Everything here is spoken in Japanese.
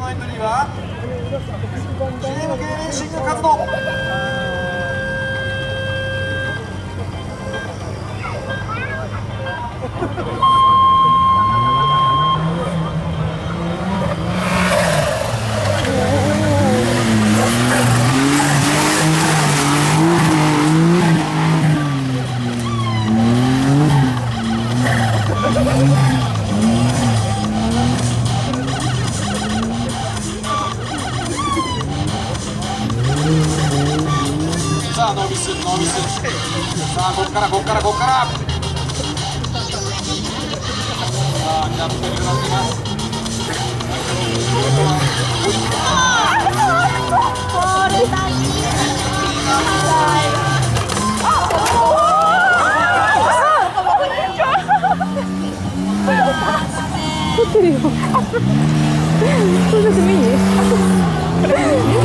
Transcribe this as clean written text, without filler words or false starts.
エントリーは GMK レーシング活動。さあノーミスノーミス。さあこっからさあキャプテンになっています。 撮ってるよ。撮ってもいい？